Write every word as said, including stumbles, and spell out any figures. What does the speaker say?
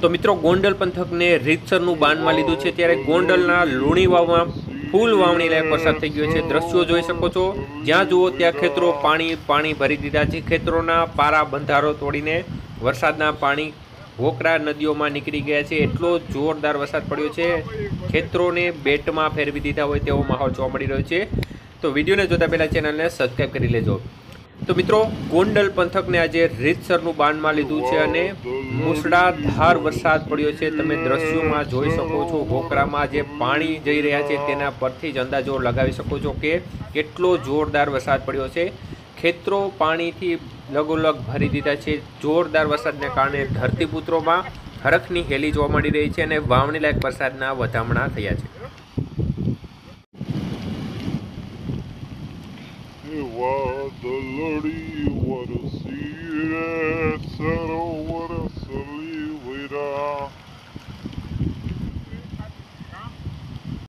તો મિત્રો ગોંડલ પંથકને રીતસરનું બાનમાં લીધું છે ત્યારે ગોંડલના લુણી વાવમાં ફૂલ વાવણી લાયક વરસાદ થઈ ગયો છે। દ્રશ્યો જોઈ શકો છો, જ્યાં જુઓ ત્યાં ખેતરો પાણી પાણી ભરી દીધા છે। ખેતરોના પારા બંધારો તોડીને વરસાદના પાણી ભોકરા નદીઓમાં નીકળી ગયા છે। એટલો જોરદાર વરસાદ પડ્યો છે, ખેતરોને બેટમાં ફેરવી દીધા હોય તેવો માહોલ જોવા મળી રહ્યો છે। તો વિડીયોને જોતા પહેલાં ચેનલને સબસ્ક્રાઈબ કરી લેજો। તો મિત્રો ગોંડલ પંથકને આજે રીતસરનું બાનમાં લીધું છે અને મુસળાધાર વરસાદ પડ્યો છે। તમે દ્રશ્યોમાં જોઈ શકો છો, ભોકરામાં જે પાણી જઈ રહ્યા છે તેના પરથી જ અંદાજો લગાવી શકો છો કે કેટલો જોરદાર વરસાદ પડ્યો છે। ખેતરો પાણીથી લગોલગ ભરી દીધા છે। જોરદાર વરસાદને કારણે ધરતીપુત્રોમાં હરખની હેલી જોવા મળી રહી છે અને વાવણી લાયક વરસાદના વધામણા થયા છે। વાદળડી વરસ